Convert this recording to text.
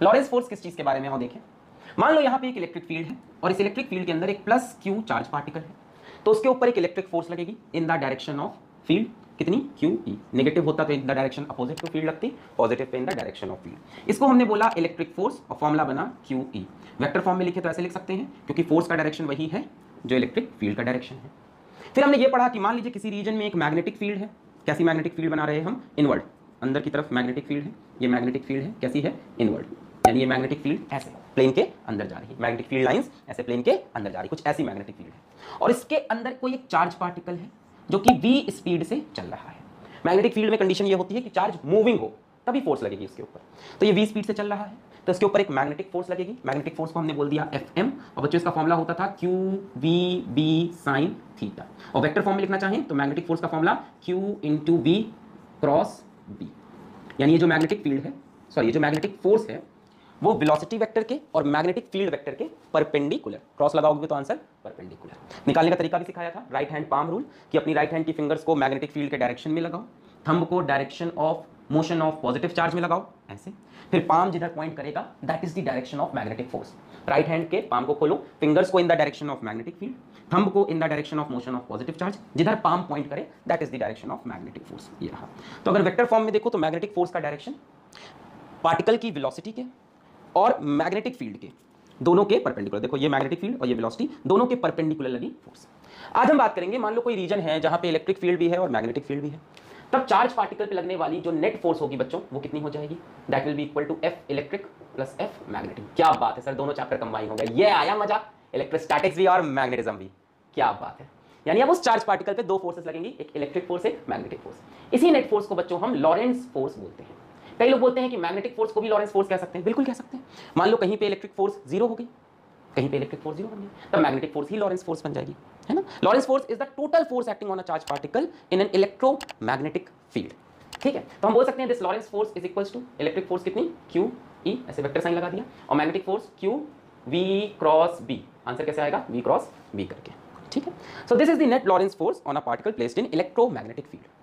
Lawrence force किस चीज के बारे में हम देखें, मान लो यहाँ पे एक इलेक्ट्रिक फील्ड है और इस इलेक्ट्रिक फील्ड के अंदर एक प्लस क्यू चार्ज पार्टिकल है, तो उसके ऊपर एक इलेक्ट्रिक फोर्स लगेगी in the direction of field, कितनी क्यू ई। नेगेटिव होता तो in the direction opposite to field लगती, पॉजिटिव पे in the direction of field. इसको हमने बोला इलेक्ट्रिक फोर्स और फॉर्मूला बना क्यू ई। वेक्टर फॉर्म में लिखे तो ऐसे लिख सकते हैं क्योंकि फोर्स का डायरेक्शन वही है जो इलेक्ट्रिक फील्ड का डायरेक्शन है। फिर हमने ये पढ़ा कि मान लीजिए किसी रीजन में एक मैग्नेटिक फील्ड है, कैसी मैग्नेटिक फील्ड बना रहे हैं हम, इनवर्ड, अंदर की तरफ मैग्नेटिक फील्ड है, ये मैग्नेटिक फील्ड है कैसी है, इनवर्ड, यानी ये मैग्नेटिक फील्ड ऐसे प्लेन के अंदर जा रही है, मैग्नेटिक फील्ड लाइंस ऐसे प्लेन के अंदर जा रही है, कुछ ऐसी मैग्नेटिक फील्ड है और इसके अंदर कोई एक चार्ज पार्टिकल है जो कि v स्पीड से चल रहा है। मैग्नेटिक फील्ड में कंडीशन ये होती है कि चार्ज मूविंग हो तभी फोर्स लगेगी इसके ऊपर, तो ये v स्पीड से चल रहा है तो इसके ऊपर एक मैग्नेटिक फोर्स लगेगी। मैग्नेटिक फोर्स को हमने बोल दिया Fm और बच्चों इसका फॉर्मूला होता था Q V B sin थीटा, और वेक्टर फॉर्म में लिखना चाहें तो मैग्नेटिक फोर्स का formula Q into V cross B, यानी ये जो मैग्नेटिक फील्ड है, सॉरी ये जो मैग्नेटिक फोर्स है वो वेलोसिटी वेक्टर के और मैग्नेटिक फील्ड वेक्टर के परपेंडिकुलर, क्रॉस लगाओगे तो आंसर परपेंडिकुलर। निकालने का तरीका भी सिखाया था, राइट हैंड पाम रूल, कि अपनी राइट हैंड की फिंगर्स को मैग्नेटिक फील्ड के डायरेक्शन में लगाओ, थंब को direction of motion of positive charge में लगाओ ऐसे, फिर पाम जिधर पॉइंट करेगा that is the direction of magnetic force. Right hand के पाम को खोलो, फिंगर्स को in the direction of magnetic field, thumb को in the direction of motion of positive charge, जिधर पाम पॉइंट करे that is the direction of magnetic force. ये रहा। तो अगर वेक्टर फॉर्म में देखो तो मैग्नेटिक फोर्स का डायरेक्शन पार्टिकल की वेलोसिटी के और मैग्नेटिक फील्ड के दोनों के परपेंडिकुलर, देखो ये मैग्नेटिक फील्ड और ये वेलोसिटी दोनों के परपेंडिकुलर लगी फोर्स। आज हम बात करेंगे, मान लो कोई रीजन है जहां पे इलेक्ट्रिक फील्ड भी है और मैग्नेटिक फील्ड भी है, तब चार्ज पार्टिकल पे लगने वाली जो नेट फोर्स होगी बच्चों वो कितनी हो जाएगी, that will be equal to F electric plus F magnetic. क्या बात है सर, दोनों चैप्टर कंबाइन हो गए, ये आया मजा, इलेक्ट्रोस्टैटिक्स भी और मैग्नेटिज्म भी, क्या बात है। यानी अब उस चार्ज पार्टिकल पे दो फोर्सेस लगेंगी, एक इलेक्ट्रिक फोर्स एक मैग्नेटिक फोर्स। इसी नेट फोर्स को बच्चों हम लॉरेंस फोर्स बोलते हैं। कई लोग बोलते हैं कि मैग्नेटिक फोर्स को भी लॉरेंस फोर्स कह सकते हैं, बिल्कुल कह सकते हैं। मान लो कहीं पे इलेक्ट्रिक फोर्स जीरो हो गई, कहीं पे इलेक्ट्रिक फोर्स जीरो बन गई, तब मैग्नेटिक फोर्स ही लॉरेंस फोर्स बन जाएगी, है ना। Lorentz force is the total force acting on a charge particle in an electromagnetic field, ठीक है। तो हम बोल सकते हैं this Lorentz force is equals to electric force कितनी Q E, ऐसे वेक्टर साइन लगा दिया, और magnetic force Q V cross B, answer कैसे आएगा V क्रॉस B करके, ठीक है। So this is the net Lorentz force on a particle placed in electromagnetic field.